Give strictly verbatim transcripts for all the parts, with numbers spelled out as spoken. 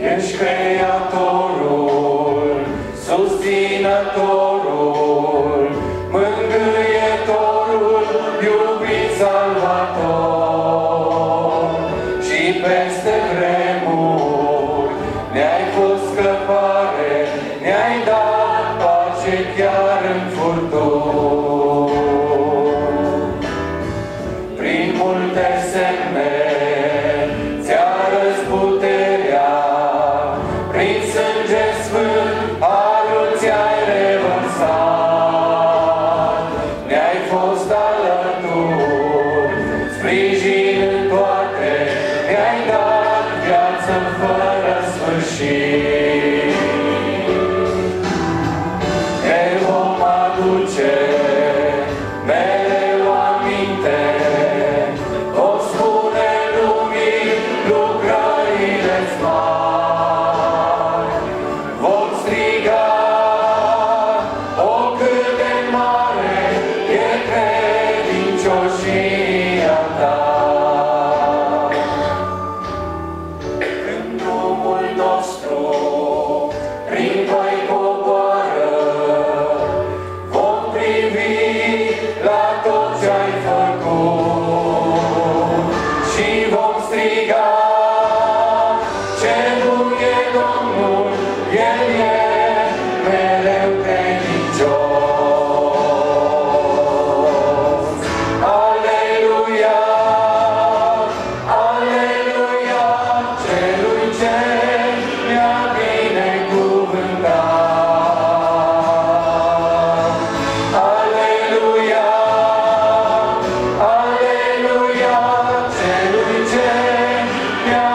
Ești Creatorul, susținătorul, mângâietorul, iubit Salvator. Și peste vremuri ne-ai fost scăpare, ne-ai dat pace chiar în furtuni. Prin multe semne ți-a răzputerea, prin sânge sfânt harul ți-ai revărsat. Ne-ai fost alături, sprijin în toate, ne-ai dat viață fără sfârșit. Ne vom aduce mereu aminte, vom spune lumii lucrările-ți mari. Vom striga, o cât de mare e credincioșia ta. Când drumul nostru prin voi coboară, vom privi la tot ce-ai făcut și vom striga, ce bun e Domnul, El e mereu credincios. Aleluia, aleluia, celui ce ne-a binecuvântat. Aleluia, aleluia, celui ce ne-a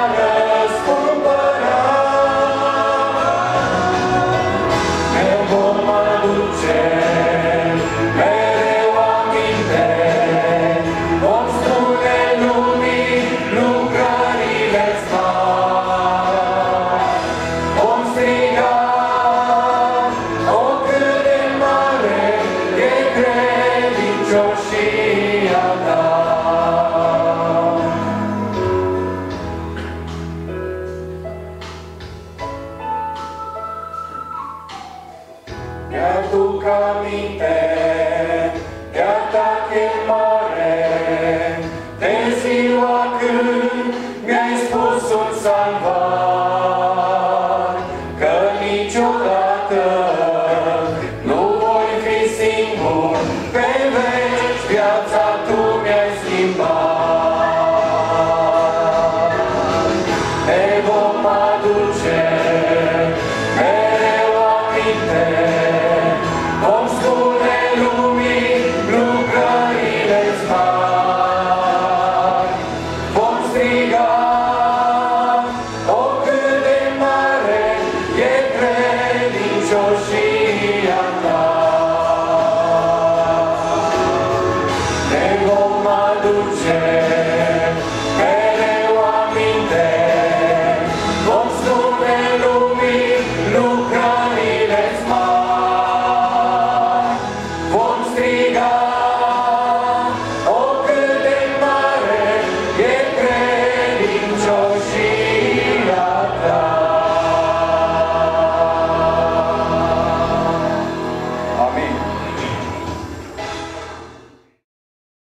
răscumpărat. Ne vom aduce mereu aminte, vom spune lumii lucrările-ți mari. Vom striga, o cât de mare e credincioșia ta. Mi-aduc aminte